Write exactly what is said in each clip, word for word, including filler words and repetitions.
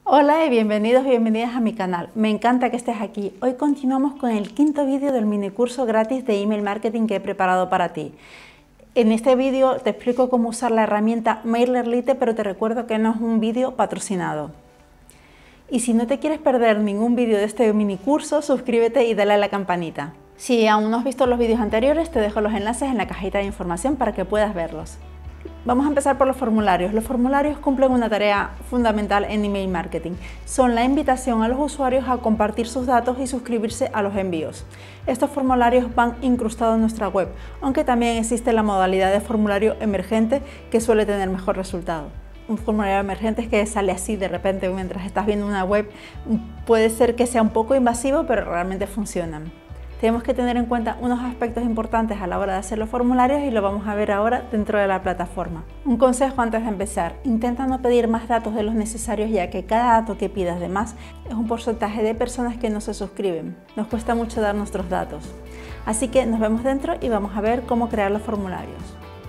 Hola y bienvenidos y bienvenidas a mi canal. Me encanta que estés aquí. Hoy continuamos con el quinto vídeo del mini curso gratis de email marketing que he preparado para ti. En este vídeo te explico cómo usar la herramienta MailerLite, pero te recuerdo que no es un vídeo patrocinado. Y si no te quieres perder ningún vídeo de este mini curso, suscríbete y dale a la campanita. Si aún no has visto los vídeos anteriores, te dejo los enlaces en la cajita de información para que puedas verlos. Vamos a empezar por los formularios. Los formularios cumplen una tarea fundamental en email marketing. Son la invitación a los usuarios a compartir sus datos y suscribirse a los envíos. Estos formularios van incrustados en nuestra web, aunque también existe la modalidad de formulario emergente que suele tener mejor resultado. Un formulario emergente es que sale así de repente mientras estás viendo una web. Puede ser que sea un poco invasivo, pero realmente funcionan. Tenemos que tener en cuenta unos aspectos importantes a la hora de hacer los formularios y lo vamos a ver ahora dentro de la plataforma. Un consejo antes de empezar: intenta no pedir más datos de los necesarios, ya que cada dato que pidas de más es un porcentaje de personas que no se suscriben. Nos cuesta mucho dar nuestros datos. Así que nos vemos dentro y vamos a ver cómo crear los formularios.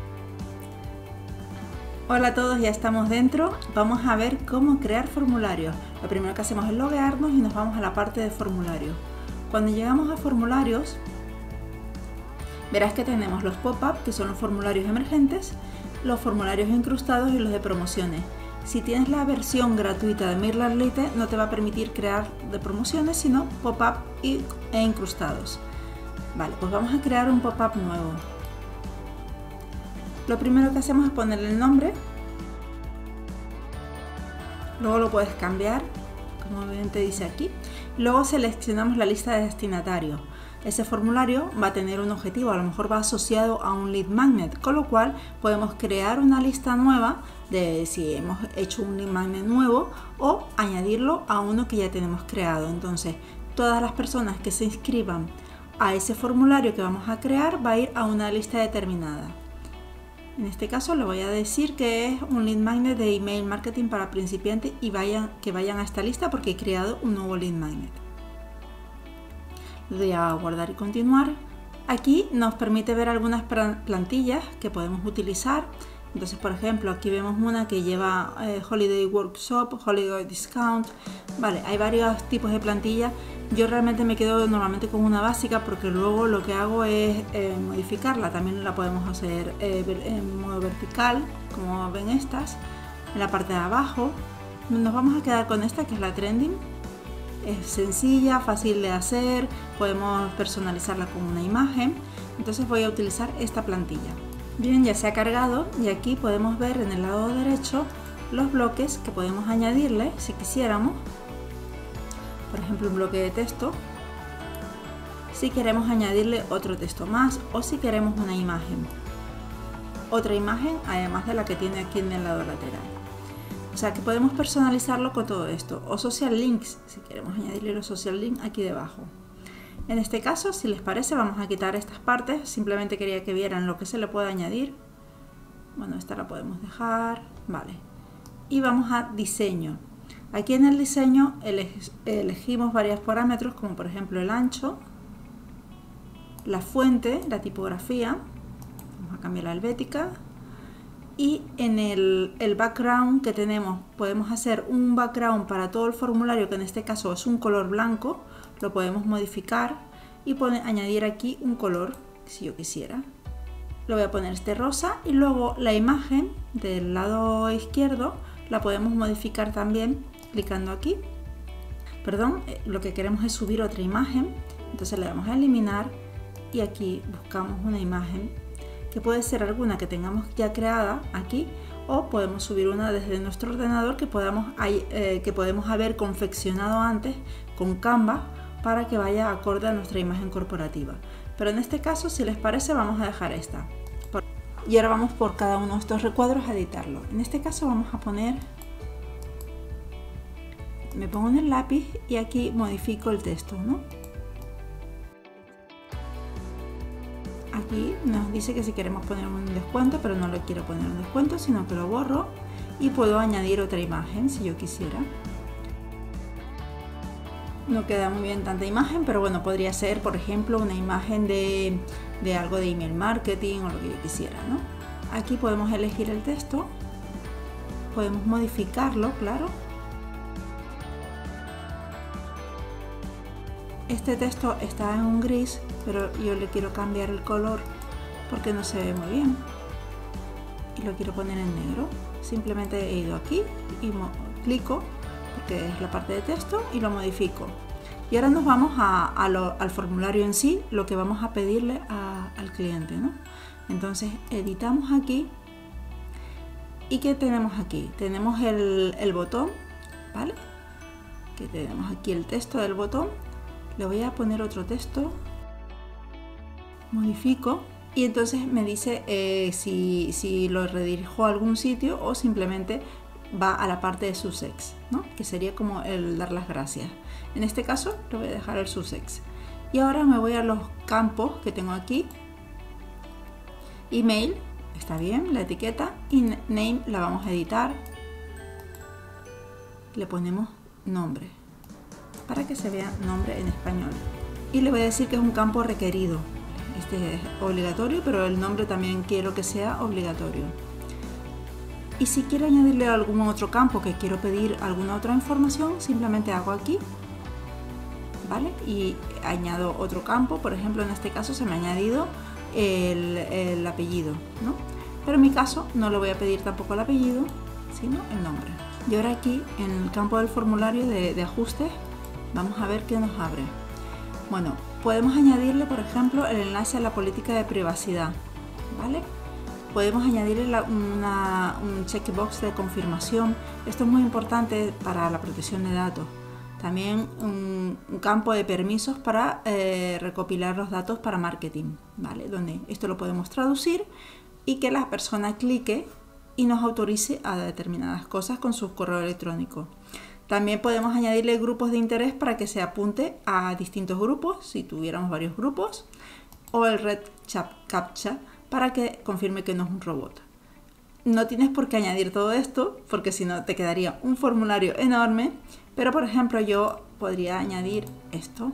Hola a todos, ya estamos dentro. Vamos a ver cómo crear formularios. Lo primero que hacemos es loguearnos y nos vamos a la parte de formularios. Cuando llegamos a formularios, verás que tenemos los pop-up, que son los formularios emergentes, los formularios incrustados y los de promociones. Si tienes la versión gratuita de MailerLite, no te va a permitir crear de promociones, sino pop-up e incrustados. Vale, pues vamos a crear un pop-up nuevo. Lo primero que hacemos es ponerle el nombre. Luego lo puedes cambiar, como bien te dice aquí. Luego seleccionamos la lista de destinatarios. Ese formulario va a tener un objetivo, a lo mejor va asociado a un lead magnet, con lo cual podemos crear una lista nueva de si hemos hecho un lead magnet nuevo o añadirlo a uno que ya tenemos creado. Entonces, todas las personas que se inscriban a ese formulario que vamos a crear va a ir a una lista determinada. En este caso le voy a decir que es un lead magnet de email marketing para principiantes y vayan, que vayan a esta lista porque he creado un nuevo lead magnet. Le doy a guardar y continuar. Aquí nos permite ver algunas plantillas que podemos utilizar. Entonces, por ejemplo, aquí vemos una que lleva eh, Holiday Workshop, Holiday Discount. Vale, hay varios tipos de plantillas. Yo realmente me quedo normalmente con una básica porque luego lo que hago es eh, modificarla. También la podemos hacer eh, en modo vertical, como ven estas. En la parte de abajo nos vamos a quedar con esta, que es la trending. Es sencilla, fácil de hacer, podemos personalizarla con una imagen. Entonces voy a utilizar esta plantilla. Bien, ya se ha cargado y aquí podemos ver en el lado derecho los bloques que podemos añadirle si quisiéramos. Por ejemplo, un bloque de texto, si queremos añadirle otro texto más o si queremos una imagen. Otra imagen además de la que tiene aquí en el lado lateral. O sea que podemos personalizarlo con todo esto. O social links, si queremos añadirle los social links aquí debajo. En este caso, si les parece, vamos a quitar estas partes. Simplemente quería que vieran lo que se le puede añadir. Bueno, esta la podemos dejar. Vale. Y vamos a diseño. Aquí en el diseño elegimos varios parámetros, como por ejemplo el ancho, la fuente, la tipografía. Vamos a cambiar la helvética. Y en el, el background que tenemos, podemos hacer un background para todo el formulario, que en este caso es un color blanco. Lo podemos modificar y poner, añadir aquí un color, si yo quisiera. Lo voy a poner este rosa y luego la imagen del lado izquierdo la podemos modificar también clicando aquí. Perdón, lo que queremos es subir otra imagen, entonces le damos a eliminar y aquí buscamos una imagen que puede ser alguna que tengamos ya creada aquí, o podemos subir una desde nuestro ordenador que podamos, eh, que podemos haber confeccionado antes con Canva para que vaya acorde a nuestra imagen corporativa. Pero en este caso, si les parece, vamos a dejar esta. Y ahora vamos por cada uno de estos recuadros a editarlo. En este caso vamos a poner, me pongo en el lápiz y aquí modifico el texto, ¿no? Aquí nos dice que si queremos poner un descuento, pero no le quiero poner un descuento, sino que lo borro y puedo añadir otra imagen si yo quisiera. No queda muy bien tanta imagen, pero bueno, podría ser, por ejemplo, una imagen de, de algo de email marketing o lo que yo quisiera, ¿no? Aquí podemos elegir el texto, podemos modificarlo, claro, este texto está en un gris, pero yo le quiero cambiar el color porque no se ve muy bien y lo quiero poner en negro. Simplemente he ido aquí y clico, porque es la parte de texto, y lo modifico. Y ahora nos vamos a, a lo, al formulario en sí, lo que vamos a pedirle a, al cliente, ¿no? Entonces editamos aquí. ¿Y qué tenemos aquí? Tenemos el, el botón, ¿vale? Que tenemos aquí el texto del botón. Le voy a poner otro texto. Modifico. Y entonces me dice eh, si, si lo redirijo a algún sitio o simplemente va a la parte de Sussex, ¿no? Que sería como el dar las gracias. En este caso le voy a dejar el Sussex. Y ahora me voy a los campos que tengo aquí. Email, está bien, la etiqueta, y name la vamos a editar. Le ponemos nombre, para que se vea nombre en español. Y le voy a decir que es un campo requerido. Este es obligatorio, pero el nombre también quiero que sea obligatorio. Y si quiero añadirle algún otro campo, que quiero pedir alguna otra información, simplemente hago aquí, ¿vale? Y añado otro campo. Por ejemplo, en este caso se me ha añadido el, el apellido, ¿no? Pero en mi caso no le voy a pedir tampoco el apellido, sino el nombre. Y ahora aquí en el campo del formulario de, de ajustes vamos a ver qué nos abre. Bueno, podemos añadirle, por ejemplo, el enlace a la política de privacidad, ¿vale? Podemos añadirle la, una, un checkbox de confirmación. Esto es muy importante para la protección de datos. También un, un campo de permisos para eh, recopilar los datos para marketing, ¿vale? Donde esto lo podemos traducir y que la persona clique y nos autorice a determinadas cosas con su correo electrónico. También podemos añadirle grupos de interés para que se apunte a distintos grupos, si tuviéramos varios grupos, o el red captcha para que confirme que no es un robot. No tienes por qué añadir todo esto, porque si no te quedaría un formulario enorme, pero por ejemplo yo podría añadir esto.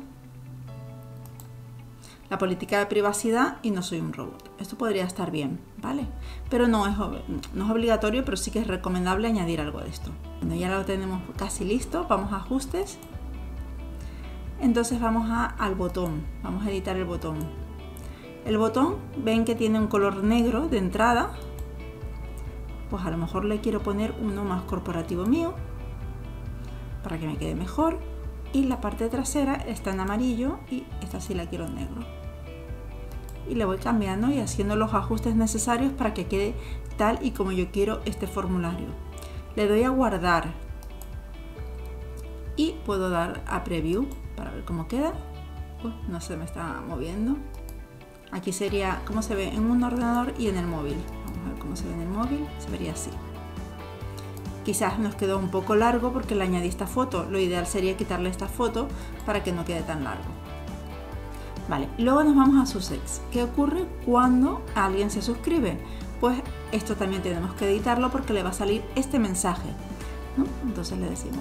La política de privacidad y no soy un robot. Esto podría estar bien, ¿vale? Pero no es, no es obligatorio, pero sí que es recomendable añadir algo de esto. Cuando ya lo tenemos casi listo, vamos a ajustes. Entonces vamos a, al botón, vamos a editar el botón. El botón, ven que tiene un color negro de entrada. Pues a lo mejor le quiero poner uno más corporativo mío, para que me quede mejor. Y la parte trasera está en amarillo y esta sí la quiero en negro. Y le voy cambiando y haciendo los ajustes necesarios para que quede tal y como yo quiero este formulario. Le doy a guardar y puedo dar a preview para ver cómo queda. Uy, no se me está moviendo. Aquí sería cómo se ve en un ordenador y en el móvil. Vamos a ver cómo se ve en el móvil. Se vería así. Quizás nos quedó un poco largo porque le añadí esta foto. Lo ideal sería quitarle esta foto para que no quede tan largo. Vale, luego nos vamos a Sussex. ¿Qué ocurre cuando alguien se suscribe? Pues esto también tenemos que editarlo porque le va a salir este mensaje, ¿no? Entonces le decimos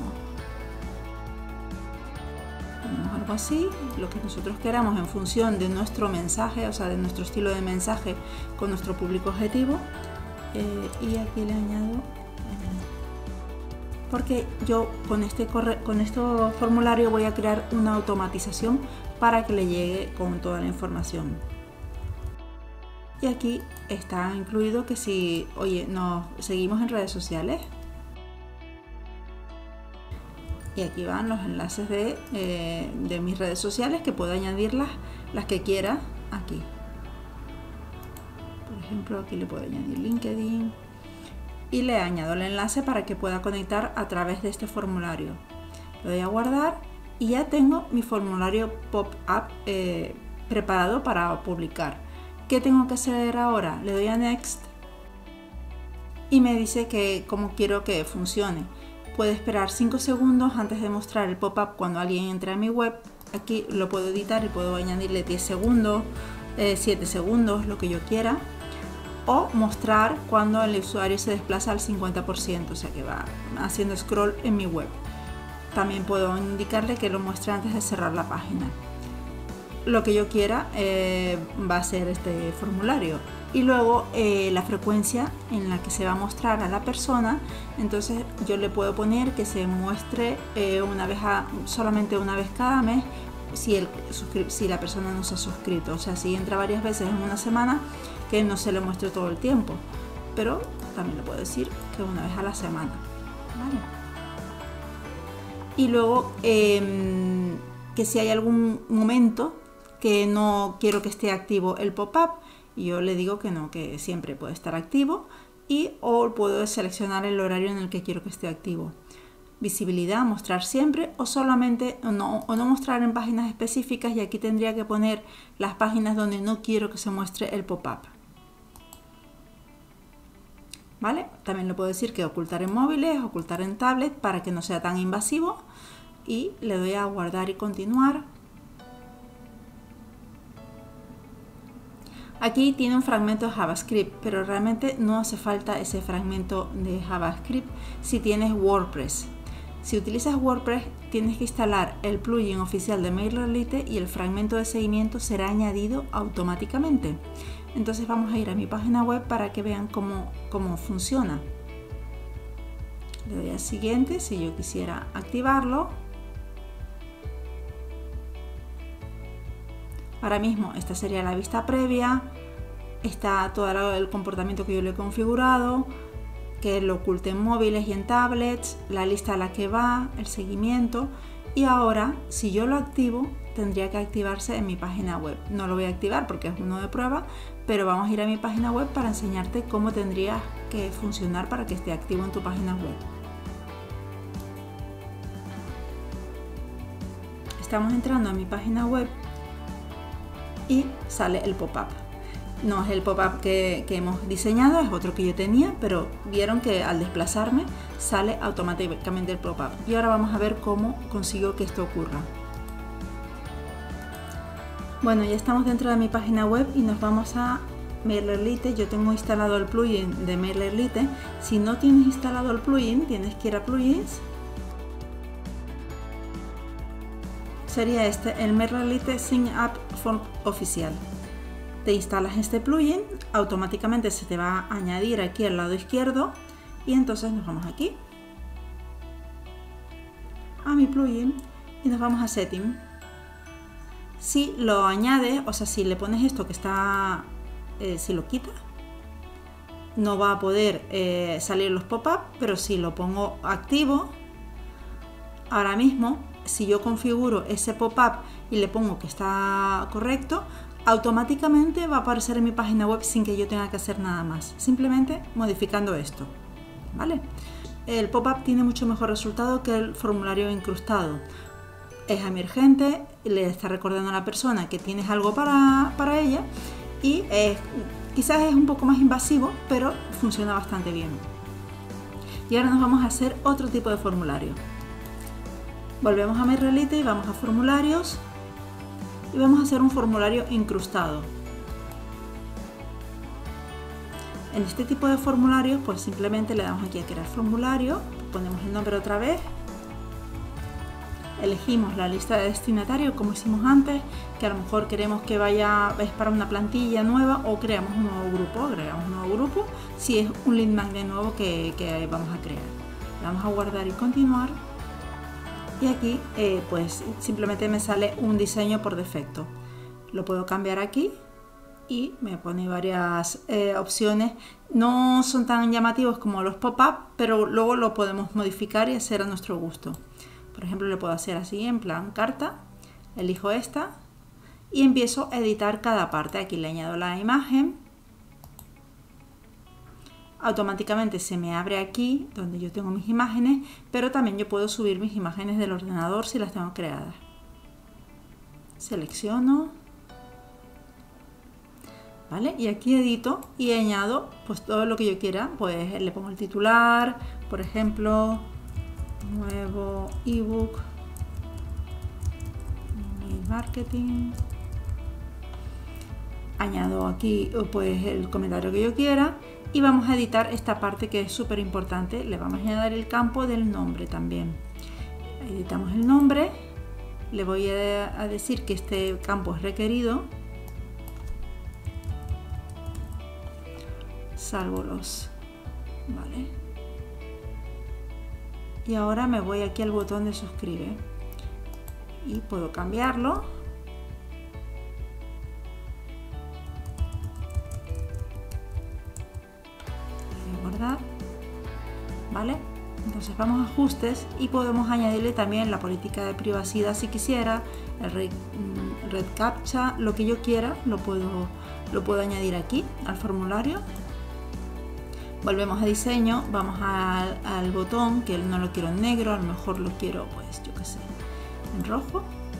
ponemos algo así, lo que nosotros queramos en función de nuestro mensaje, o sea, de nuestro estilo de mensaje con nuestro público objetivo. Eh, y aquí le añado porque yo con este, corre con este formulario voy a crear una automatización para que le llegue con toda la información. Y aquí está incluido que si, oye, nos seguimos en redes sociales. Y aquí van los enlaces de, eh, de mis redes sociales, que puedo añadirlas, las que quiera, aquí. Por ejemplo, aquí le puedo añadir LinkedIn. Y le añado el enlace para que pueda conectar a través de este formulario. Lo doy a guardar y ya tengo mi formulario pop-up eh, preparado para publicar. ¿Qué tengo que hacer ahora? Le doy a Next y me dice que cómo quiero que funcione. Puede esperar cinco segundos antes de mostrar el pop-up cuando alguien entre a mi web. Aquí lo puedo editar y puedo añadirle diez segundos, eh, siete segundos, lo que yo quiera. O mostrar cuando el usuario se desplaza al cincuenta por ciento, o sea que va haciendo scroll en mi web. También puedo indicarle que lo muestre antes de cerrar la página. Lo que yo quiera eh, va a ser este formulario. Y luego eh, la frecuencia en la que se va a mostrar a la persona, entonces yo le puedo poner que se muestre eh, una vez a, solamente una vez cada mes si, el, si la persona no se ha suscrito. O sea, si entra varias veces en una semana, que no se le muestre todo el tiempo. Pero también le puedo decir que una vez a la semana. ¿Vale? Y luego eh, que si hay algún momento que no quiero que esté activo el pop-up, yo le digo que no, que siempre puede estar activo, y o puedo seleccionar el horario en el que quiero que esté activo. Visibilidad, mostrar siempre o solamente o no, o no mostrar en páginas específicas, y aquí tendría que poner las páginas donde no quiero que se muestre el pop-up. ¿Vale? También le puedo decir que ocultar en móviles, ocultar en tablet para que no sea tan invasivo, y le doy a guardar y continuar. Aquí tiene un fragmento de JavaScript, pero realmente no hace falta ese fragmento de JavaScript si tienes WordPress. Si utilizas WordPress, tienes que instalar el plugin oficial de MailerLite y el fragmento de seguimiento será añadido automáticamente. Entonces vamos a ir a mi página web para que vean cómo, cómo funciona. Le doy a siguiente si yo quisiera activarlo. Ahora mismo esta sería la vista previa, está todo el comportamiento que yo le he configurado, que lo oculte en móviles y en tablets, la lista a la que va, el seguimiento, y ahora si yo lo activo tendría que activarse en mi página web. No lo voy a activar porque es uno de prueba, pero vamos a ir a mi página web para enseñarte cómo tendría que funcionar para que esté activo en tu página web. Estamos entrando a mi página web y sale el pop-up. No es el pop-up que, que hemos diseñado, es otro que yo tenía, pero vieron que al desplazarme sale automáticamente el pop-up. Y ahora vamos a ver cómo consigo que esto ocurra. Bueno, ya estamos dentro de mi página web y nos vamos a MailerLite. Yo tengo instalado el plugin de MailerLite. Si no tienes instalado el plugin, tienes que ir a plugins. Sería este, el MailerLite Sign Up Form oficial. Te instalas este plugin, automáticamente se te va a añadir aquí al lado izquierdo, y entonces nos vamos aquí a mi plugin y nos vamos a Setting. Si lo añades, o sea, si le pones esto que está, eh, si lo quitas, no va a poder eh, salir los pop-up, pero si lo pongo activo, ahora mismo, si yo configuro ese pop-up y le pongo que está correcto, automáticamente va a aparecer en mi página web sin que yo tenga que hacer nada más, simplemente modificando esto, ¿vale? El pop-up tiene mucho mejor resultado que el formulario incrustado. Es emergente, le está recordando a la persona que tienes algo para, para ella, y eh, quizás es un poco más invasivo, pero funciona bastante bien. Y ahora nos vamos a hacer otro tipo de formulario. Volvemos a MailerLite y vamos a formularios y vamos a hacer un formulario incrustado. En este tipo de formulario, pues simplemente le damos aquí a crear formulario, ponemos el nombre otra vez, elegimos la lista de destinatario como hicimos antes, que a lo mejor queremos que vaya, es para una plantilla nueva, o creamos un nuevo grupo, agregamos un nuevo grupo, si es un lead magnet nuevo que, que vamos a crear. Le vamos a guardar y continuar. Y aquí eh, pues simplemente me sale un diseño por defecto. Lo puedo cambiar aquí y me pone varias eh, opciones. No son tan llamativos como los pop-up, pero luego lo podemos modificar y hacer a nuestro gusto. Por ejemplo, le puedo hacer así en plan carta, elijo esta y empiezo a editar cada parte. Aquí le añado la imagen. Automáticamente se me abre aquí donde yo tengo mis imágenes, pero también yo puedo subir mis imágenes del ordenador si las tengo creadas. Selecciono, ¿vale? Y aquí edito y añado pues todo lo que yo quiera. Pues le pongo el titular, por ejemplo, nuevo ebook, marketing. Añado aquí pues el comentario que yo quiera. Y vamos a editar esta parte que es súper importante. Le vamos a añadir el campo del nombre también. Editamos el nombre. Le voy a, a decir que este campo es requerido, salvo los, vale. Y ahora me voy aquí al botón de suscribe. y puedo cambiarlo. Voy a guardar, ¿vale? Entonces vamos a ajustes y podemos añadirle también la política de privacidad si quisiera, el red, red captcha, lo que yo quiera lo puedo, lo puedo añadir aquí al formulario. Volvemos a diseño, vamos al, al botón, que no lo quiero en negro, a lo mejor lo quiero, pues yo qué sé, en rojo.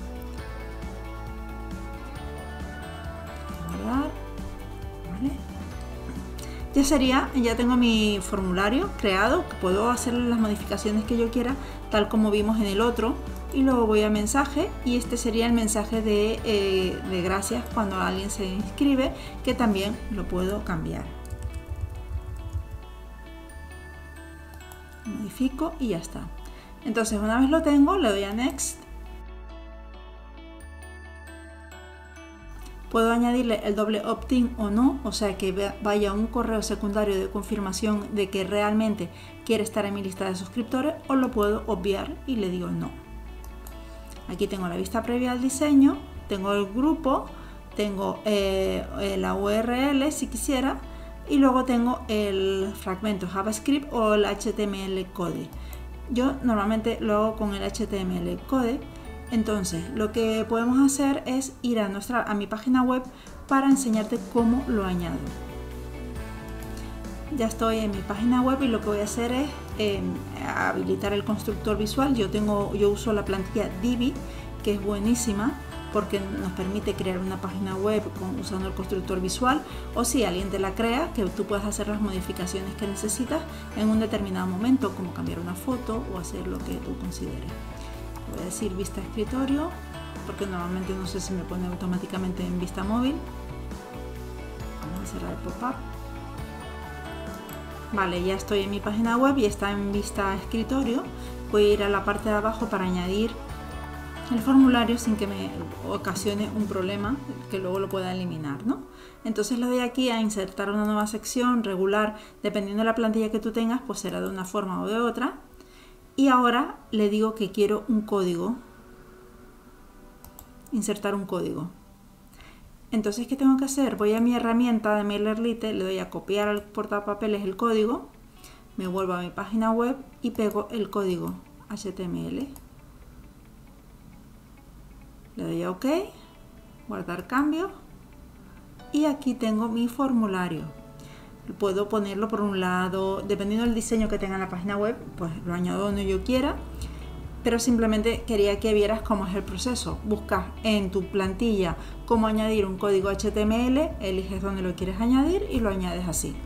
Guardar, ¿vale? Ya sería, ya tengo mi formulario creado, que puedo hacer las modificaciones que yo quiera, tal como vimos en el otro, y luego voy a mensaje, y este sería el mensaje de, eh, de gracias cuando alguien se inscribe, que también lo puedo cambiar. Modifico y ya está. Entonces una vez lo tengo, le doy a Next. Puedo añadirle el doble opt-in o no, o sea que vaya un correo secundario de confirmación de que realmente quiere estar en mi lista de suscriptores, o lo puedo obviar y le digo no. Aquí tengo la vista previa al diseño, tengo el grupo, tengo eh, la U R L si quisiera, y luego tengo el fragmento JavaScript o el H T M L code. Yo normalmente lo hago con el H T M L code. Entonces lo que podemos hacer es ir a, nuestra, a mi página web para enseñarte cómo lo añado. Ya estoy en mi página web y lo que voy a hacer es eh, habilitar el constructor visual. Yo, tengo, yo uso la plantilla Divi, que es buenísima porque nos permite crear una página web con, usando el constructor visual, o si alguien te la crea, que tú puedas hacer las modificaciones que necesitas en un determinado momento, como cambiar una foto o hacer lo que tú consideres. Voy a decir vista escritorio, porque normalmente no sé si me pone automáticamente en vista móvil. Vamos a cerrar el pop-up. Vale, ya estoy en mi página web y está en vista escritorio. Voy a ir a la parte de abajo para añadir el formulario sin que me ocasione un problema que luego lo pueda eliminar, ¿no? Entonces le doy aquí a insertar una nueva sección regular, dependiendo de la plantilla que tú tengas, pues será de una forma o de otra. Y ahora le digo que quiero un código, insertar un código. Entonces, ¿qué tengo que hacer? Voy a mi herramienta de MailerLite, le doy a copiar al portapapeles el código, me vuelvo a mi página web y pego el código H T M L. Le doy a OK, guardar cambio, y aquí tengo mi formulario. Puedo ponerlo por un lado, dependiendo del diseño que tenga en la página web, pues lo añado donde yo quiera, pero simplemente quería que vieras cómo es el proceso. Buscas en tu plantilla cómo añadir un código H T M L, eliges dónde lo quieres añadir y lo añades así.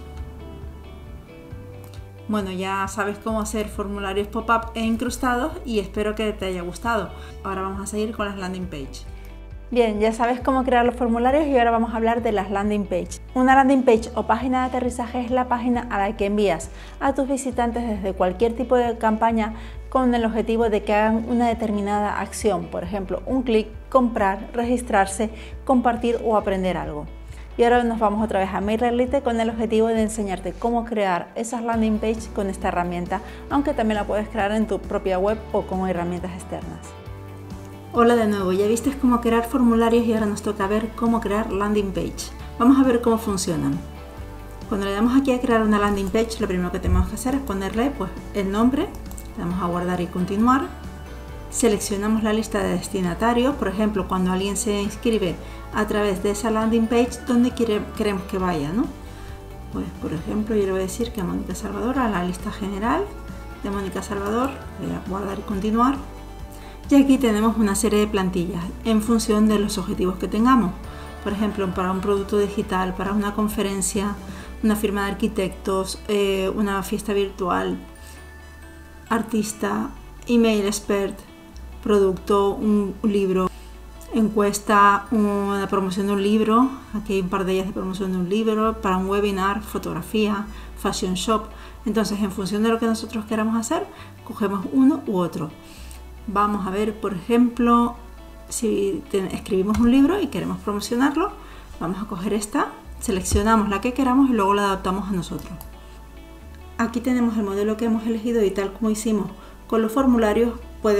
Bueno, ya sabes cómo hacer formularios pop-up e incrustados y espero que te haya gustado. Ahora vamos a seguir con las landing page. Bien, ya sabes cómo crear los formularios y ahora vamos a hablar de las landing page. Una landing page o página de aterrizaje es la página a la que envías a tus visitantes desde cualquier tipo de campaña con el objetivo de que hagan una determinada acción, por ejemplo, un clic, comprar, registrarse, compartir o aprender algo. Y ahora nos vamos otra vez a MailerLite con el objetivo de enseñarte cómo crear esas landing page con esta herramienta, aunque también la puedes crear en tu propia web o con herramientas externas. Hola de nuevo, ya viste cómo crear formularios y ahora nos toca ver cómo crear landing page. Vamos a ver cómo funcionan. Cuando le damos aquí a crear una landing page, lo primero que tenemos que hacer es ponerle pues, el nombre, le damos a guardar y continuar. Seleccionamos la lista de destinatarios, por ejemplo, cuando alguien se inscribe a través de esa landing page, donde quiere, queremos que vaya, ¿no? Pues, por ejemplo, yo le voy a decir que a Mónica Salvador, a la lista general de Mónica Salvador, voy a guardar y continuar. Y aquí tenemos una serie de plantillas en función de los objetivos que tengamos. Por ejemplo, para un producto digital, para una conferencia, una firma de arquitectos, eh, una fiesta virtual, artista, email expert, producto, un, un libro, encuesta, una promoción de un libro, aquí hay un par de ellas de promoción de un libro, para un webinar, fotografía, fashion shop. Entonces, en función de lo que nosotros queramos hacer, cogemos uno u otro. Vamos a ver, por ejemplo, si escribimos un libro y queremos promocionarlo, vamos a coger esta, seleccionamos la que queramos y luego la adaptamos a nosotros. Aquí tenemos el modelo que hemos elegido y tal como hicimos con los formularios, podemos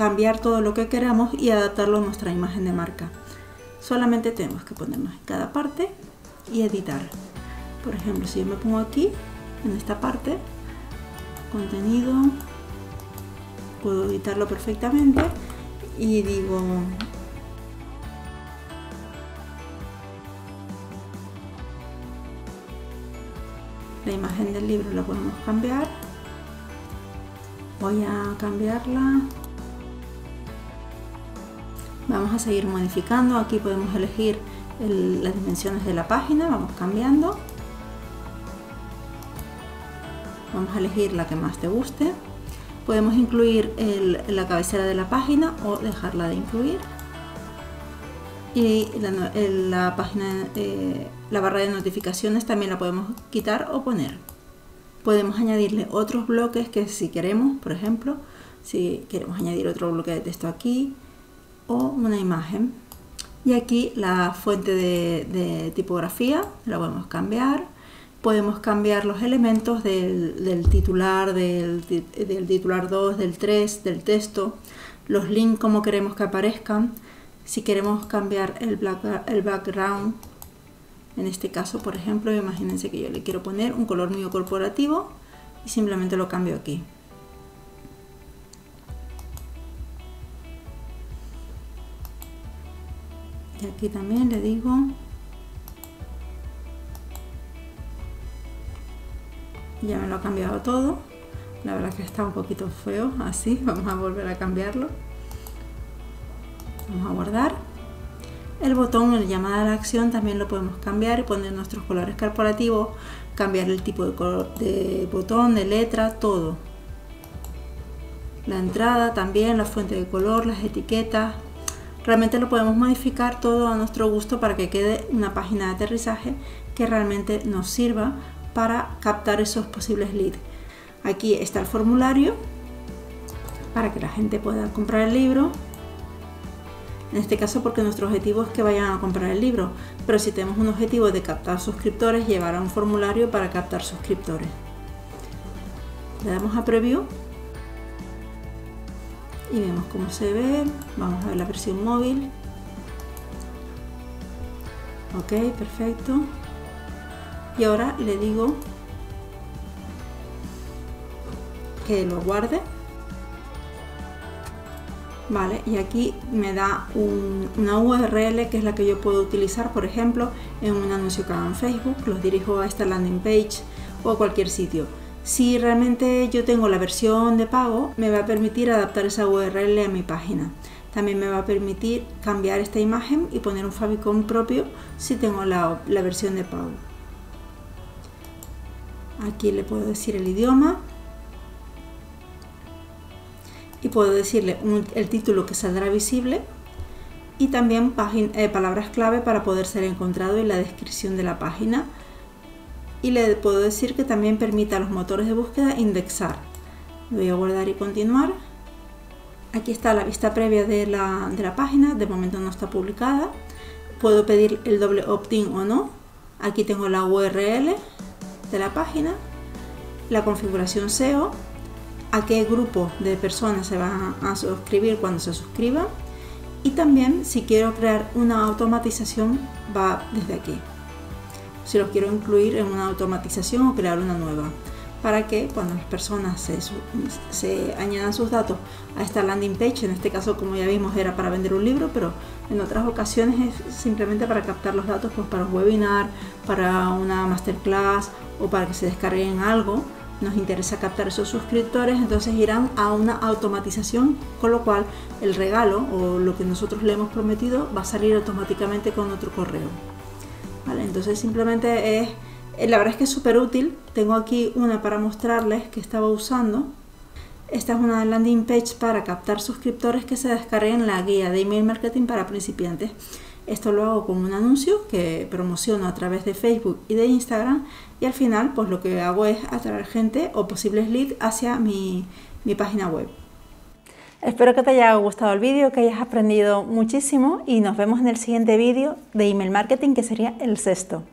cambiar todo lo que queramos y adaptarlo a nuestra imagen de marca. Solamente tenemos que ponernos en cada parte y editar. Por ejemplo, si yo me pongo aquí, en esta parte, contenido, puedo editarlo perfectamente y digo la imagen del libro la podemos cambiar. Voy a cambiarla. Vamos a seguir modificando. Aquí podemos elegir el, las dimensiones de la página. Vamos cambiando. Vamos a elegir la que más te guste. Podemos incluir el, la cabecera de la página o dejarla de incluir. Y la, el, la página, eh, la barra de notificaciones también la podemos quitar o poner. Podemos añadirle otros bloques que si queremos, por ejemplo, si queremos añadir otro bloque de texto aquí o una imagen. Y aquí la fuente de, de tipografía la podemos cambiar. Podemos cambiar los elementos del, del titular, del, del titular dos, del tres, del texto, los links como queremos que aparezcan. Si queremos cambiar el, black, el background, en este caso, por ejemplo, imagínense que yo le quiero poner un color mío corporativo y simplemente lo cambio aquí. Y aquí también le digo ya me lo ha cambiado todo. La verdad que está un poquito feo así. Vamos a volver a cambiarlo. Vamos a guardar. El botón, el llamada a la acción, también lo podemos cambiar y poner nuestros colores corporativos, cambiar el tipo de, color, de botón, de letra, todo. La entrada también, la fuente de color, las etiquetas. Realmente lo podemos modificar todo a nuestro gusto para que quede una página de aterrizaje que realmente nos sirva para captar esos posibles leads. Aquí está el formulario para que la gente pueda comprar el libro. En este caso porque nuestro objetivo es que vayan a comprar el libro, pero si tenemos un objetivo de captar suscriptores, llevará un formulario para captar suscriptores. Le damos a Preview y vemos cómo se ve. Vamos a ver la versión móvil. Ok, perfecto. Y ahora le digo que lo guarde. Vale, y aquí me da un, una U R L que es la que yo puedo utilizar, por ejemplo, en un anuncio que haga en Facebook. Los dirijo a esta landing page o a cualquier sitio. Si realmente yo tengo la versión de pago, me va a permitir adaptar esa U R L a mi página. También me va a permitir cambiar esta imagen y poner un favicon propio si tengo la, la versión de pago. Aquí le puedo decir el idioma. Y puedo decirle un, el título que saldrá visible y también página, eh, palabras clave para poder ser encontrado en la descripción de la página. Y le puedo decir que también permita a los motores de búsqueda indexar. Voy a guardar y continuar. Aquí está la vista previa de la, de la página, de momento no está publicada. Puedo pedir el doble opt-in o no. Aquí tengo la U R L de la página, la configuración S E O, a qué grupo de personas se van a suscribir cuando se suscriban, y también si quiero crear una automatización va desde aquí, si los quiero incluir en una automatización o crear una nueva, para que cuando las personas se, se añadan sus datos a esta landing page, en este caso como ya vimos era para vender un libro, pero en otras ocasiones es simplemente para captar los datos pues para un webinar, para una masterclass o para que se descarguen algo. Nos interesa captar esos suscriptores, entonces irán a una automatización, con lo cual el regalo o lo que nosotros le hemos prometido va a salir automáticamente con otro correo. Vale, entonces simplemente es, la verdad es que es súper útil. Tengo aquí una para mostrarles que estaba usando. Esta es una landing page para captar suscriptores que se descarguen la guía de email marketing para principiantes. Esto lo hago con un anuncio que promociono a través de Facebook y de Instagram, y al final pues lo que hago es atraer gente o posibles leads hacia mi, mi página web. Espero que te haya gustado el vídeo, que hayas aprendido muchísimo y nos vemos en el siguiente vídeo de email marketing, que sería el sexto.